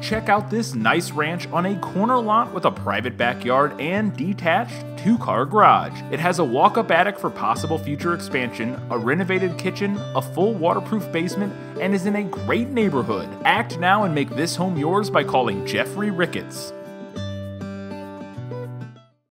Check out this nice ranch on a corner lot with a private backyard and detached 2-car garage. It has a walk-up attic for possible future expansion, a renovated kitchen, a full waterproof basement, and is in a great neighborhood. Act now and make this home yours by calling Jeffrey Ricketts.